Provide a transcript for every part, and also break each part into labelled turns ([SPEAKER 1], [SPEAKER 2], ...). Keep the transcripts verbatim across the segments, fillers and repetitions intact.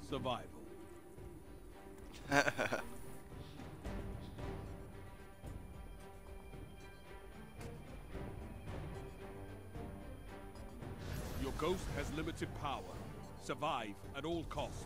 [SPEAKER 1] survival. Your ghost has limited power. Survive at all costs.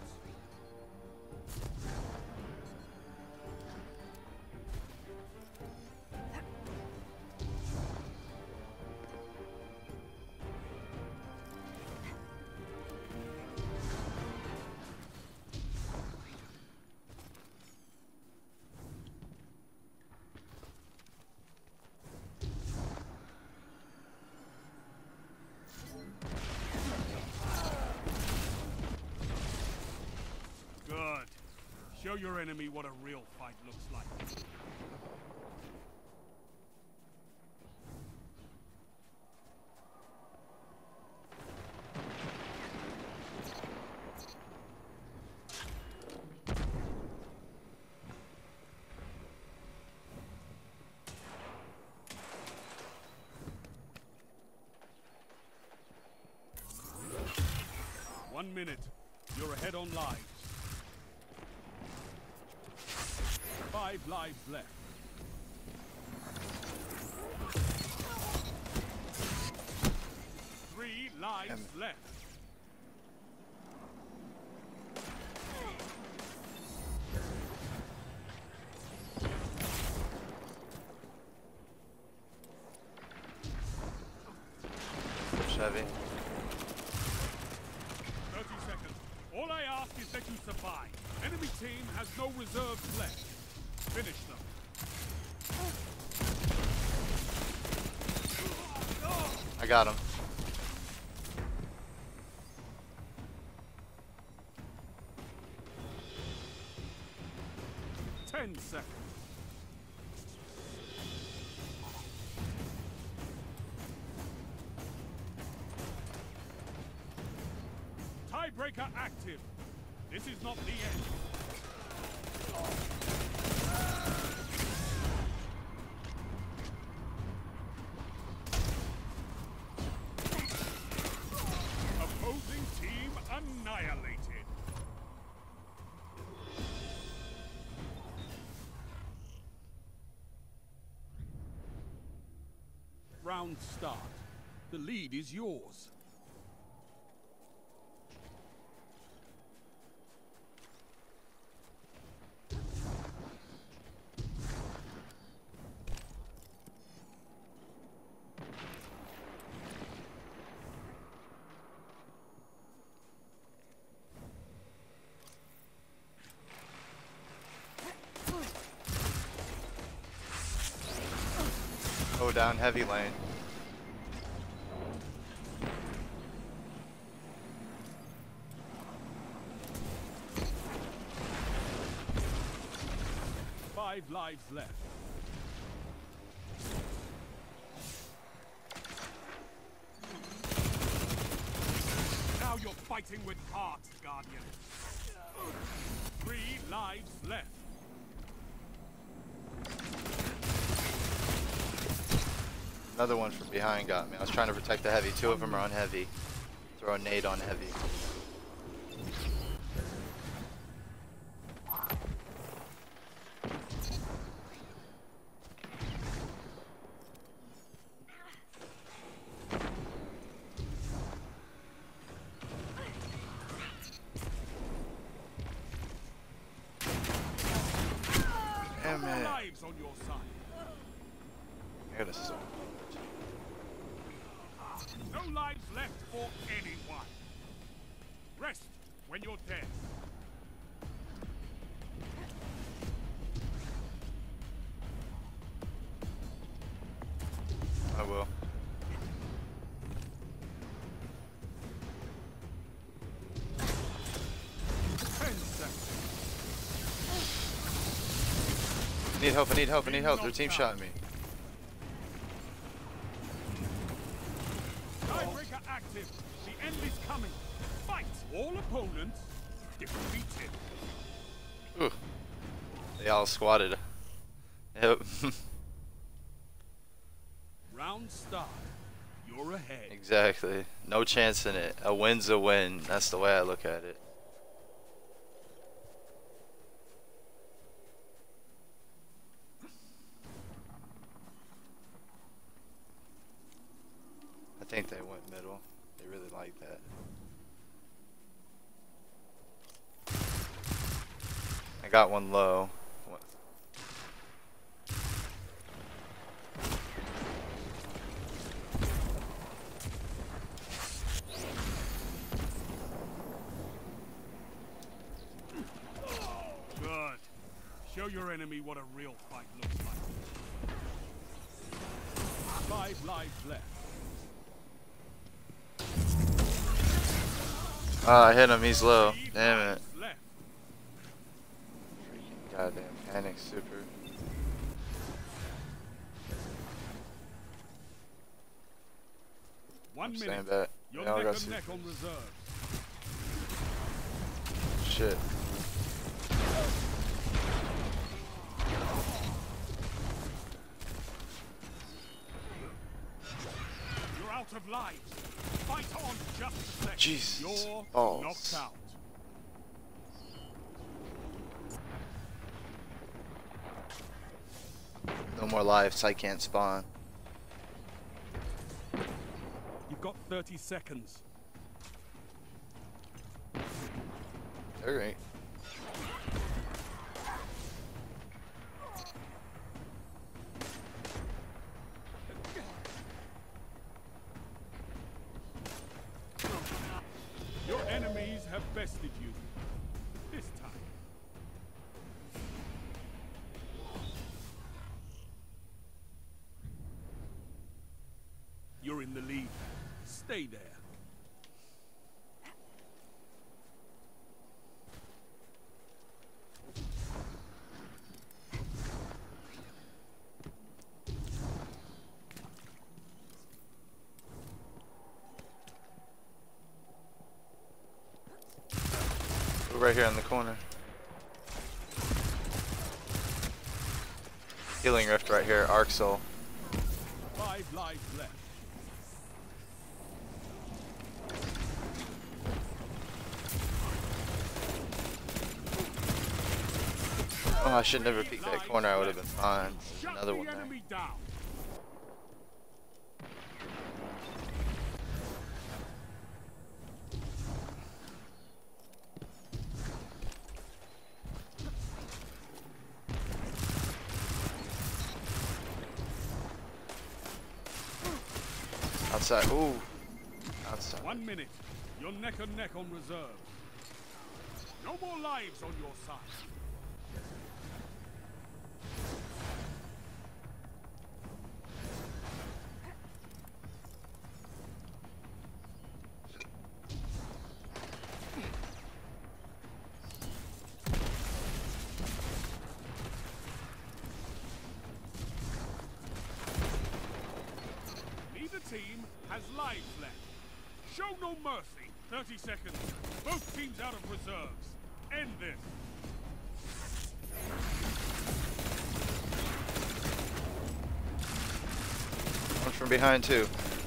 [SPEAKER 1] Good. Show your enemy what a real fight looks like. One minute. You're ahead on lives. Five lives left. Three lives Damn. left.
[SPEAKER 2] Chevy.
[SPEAKER 1] thirty seconds. All I ask is that you survive. Enemy team has no reserves left. Finish them.
[SPEAKER 2] I got him.
[SPEAKER 1] Ten seconds. Tiebreaker active. This is not the end. Opposing team annihilated. Round start. The lead is yours.
[SPEAKER 2] Go down heavy lane.
[SPEAKER 1] Five lives left. Now you're fighting with heart, Guardian. Three lives left.
[SPEAKER 2] Another one from behind got me. I was trying to protect the heavy. Two of them are on heavy. Throw a nade on heavy. Damn it.
[SPEAKER 1] Lives on your side.
[SPEAKER 2] I gotta stop.
[SPEAKER 1] No lives left for anyone. Rest when you're dead.
[SPEAKER 2] I will.
[SPEAKER 1] Ten seconds.
[SPEAKER 2] I need help, I need help, I need help. Their team shot me.
[SPEAKER 1] Tiebreaker active. The end is coming. Fight. All opponents defeated.
[SPEAKER 2] Ooh. They all squatted. Yep.
[SPEAKER 1] Round start. You're ahead.
[SPEAKER 2] Exactly. No chance in it. A win's a win. That's the way I look at it. got one low. What?
[SPEAKER 1] Good. Show your enemy what a real fight looks like. Five lives left.
[SPEAKER 2] Ah, I hit him. He's low. Damn it.
[SPEAKER 1] Lives left.
[SPEAKER 2] Freaking goddamn panic super.
[SPEAKER 1] One
[SPEAKER 2] I'm
[SPEAKER 1] minute.
[SPEAKER 2] staying back.
[SPEAKER 1] You're
[SPEAKER 2] They all
[SPEAKER 1] neck
[SPEAKER 2] got
[SPEAKER 1] and neck
[SPEAKER 2] super.
[SPEAKER 1] on reserve.
[SPEAKER 2] Shit.
[SPEAKER 1] You're out of lives. Fight on just a second.
[SPEAKER 2] Jesus.
[SPEAKER 1] You're
[SPEAKER 2] Balls.
[SPEAKER 1] knocked out.
[SPEAKER 2] No more lives. I can't spawn.
[SPEAKER 1] You've got thirty seconds.
[SPEAKER 2] Alright.
[SPEAKER 1] Your enemies have bested you. This time. You're in the lead. Stay there.
[SPEAKER 2] We're right here in the corner. Healing Rift right here. Arc Soul.
[SPEAKER 1] Five lives left.
[SPEAKER 2] Oh, I should never peek that corner. I would have been fine. There's
[SPEAKER 1] Shut
[SPEAKER 2] another
[SPEAKER 1] the
[SPEAKER 2] one there.
[SPEAKER 1] enemy down.
[SPEAKER 2] Outside. Ooh. Outside.
[SPEAKER 1] One minute. You're neck and neck on reserve. No more lives on your side. Neither team has lives left. Show no mercy. thirty seconds. Both teams out of reserves. End this.
[SPEAKER 2] One from behind too.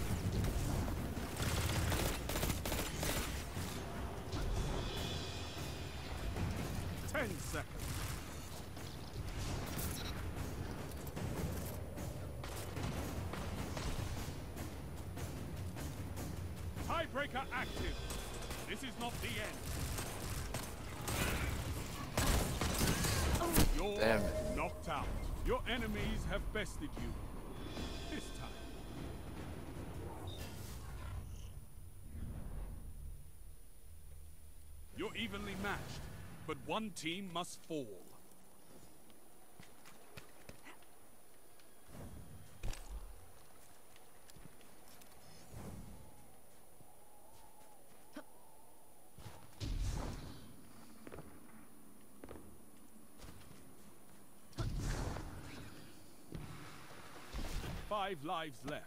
[SPEAKER 1] Ten seconds. Tiebreaker active. This is not the end. You're
[SPEAKER 2] Damn it.
[SPEAKER 1] knocked out. Your enemies have bested you. This time. You're evenly matched, but one team must fall. Five lives left.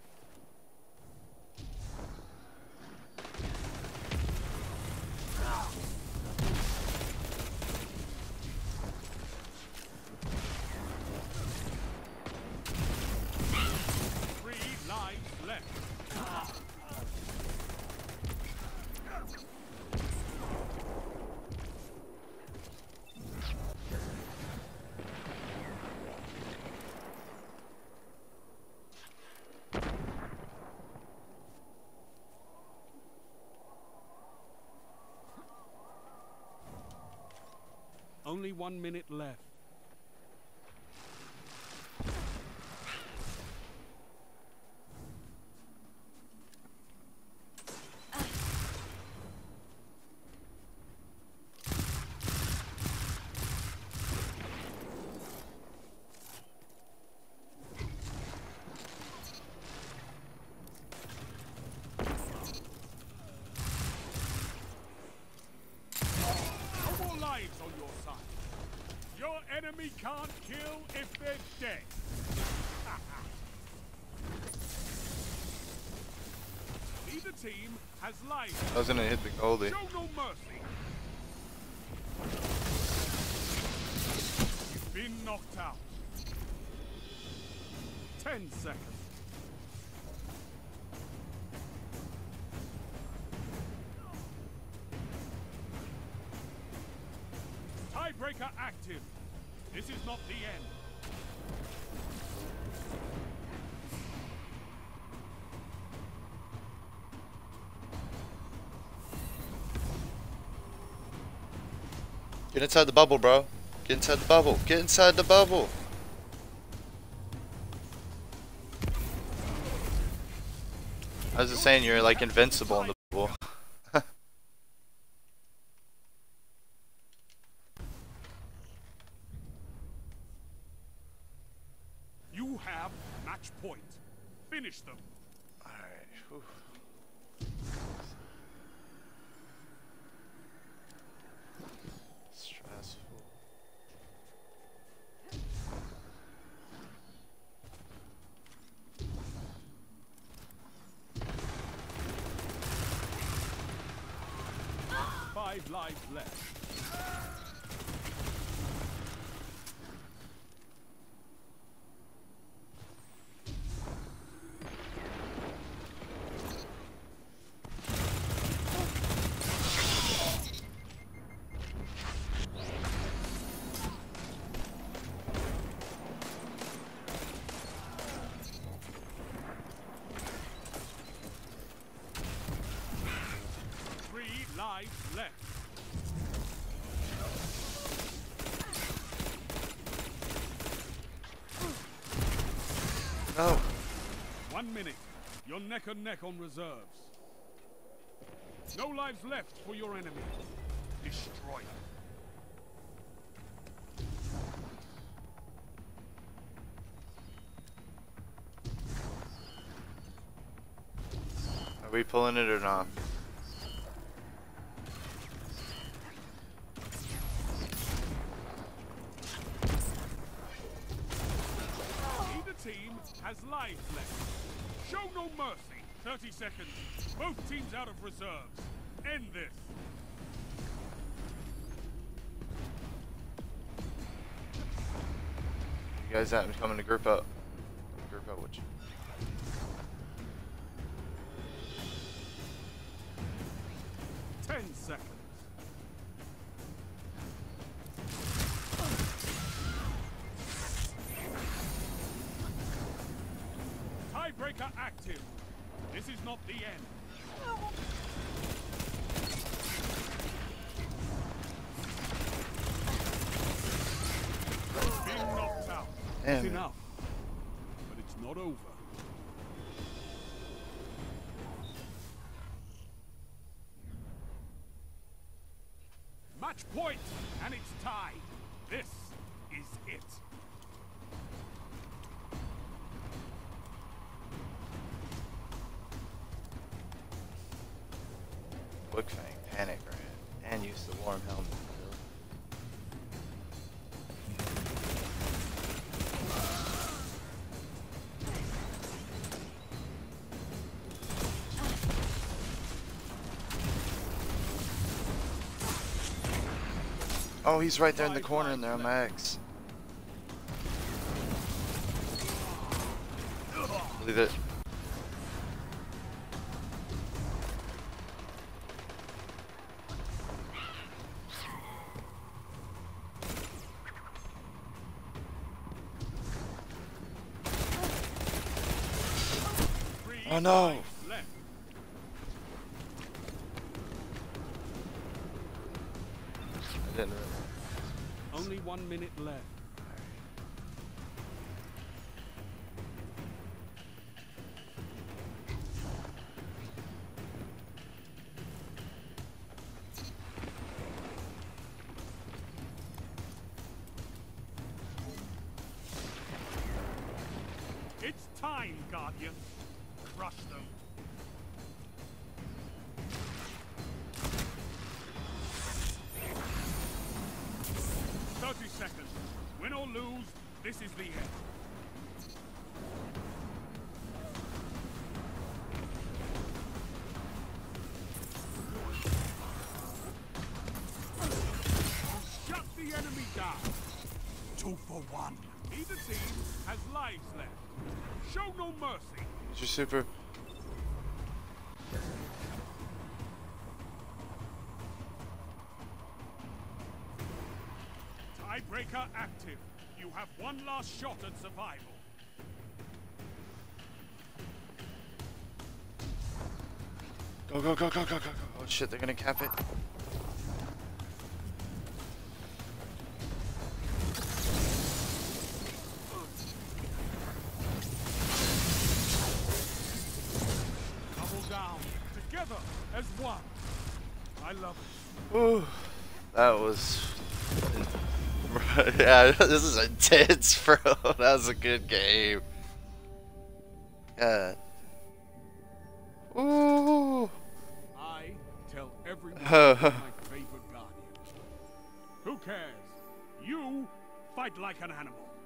[SPEAKER 1] Three lives left. Only one minute left. On your side. Your enemy can't kill if they're dead. Either team has life.
[SPEAKER 2] I was gonna hit the goalie.
[SPEAKER 1] Show no mercy. You've been knocked out. Ten seconds. Tiebreaker active. This is not the end.
[SPEAKER 2] Get inside the bubble, bro. Get inside the bubble. Get inside the bubble. I was just saying you're like invincible in the bubble.
[SPEAKER 1] You have match point. Finish them.
[SPEAKER 2] Alright. Stressful.
[SPEAKER 1] Five lives left. Lives left.
[SPEAKER 2] No.
[SPEAKER 1] One minute. You're neck and neck on reserves. No lives left for your enemy. Destroy them.
[SPEAKER 2] Are we pulling it or not?
[SPEAKER 1] Team has lives left. Show no mercy. thirty seconds. Both teams out of reserves. End this.
[SPEAKER 2] You guys haven't coming to group up. Group up with you.
[SPEAKER 1] Ten seconds. Tiebreaker active. This is not the end. Being knocked out.
[SPEAKER 2] Damn
[SPEAKER 1] It's
[SPEAKER 2] it.
[SPEAKER 1] enough. But it's not over. Match point, and it's tied. This is it.
[SPEAKER 2] Quickfang, panic, right? And use the warm helmet. Oh, he's right there in the corner in there on my X. Leave it. Oh no! I didn't really.
[SPEAKER 1] Only one minute left. It's time, Guardian. Crush them. Thirty seconds. Win or lose, this is the end. Shut the enemy down. Two for one. Either team has lives left. Show no mercy.
[SPEAKER 2] Is your super?
[SPEAKER 1] Tiebreaker active. You have one last shot at survival.
[SPEAKER 2] Go, go, go, go, go, go, go. Oh shit, they're gonna cap it.
[SPEAKER 1] Double down. Together as one. I love it.
[SPEAKER 2] Ooh, that was... yeah, this is intense, bro. That was a good game. Yeah. Ooh.
[SPEAKER 1] I tell everyone you're my favorite guardian. Who cares? You fight like an animal.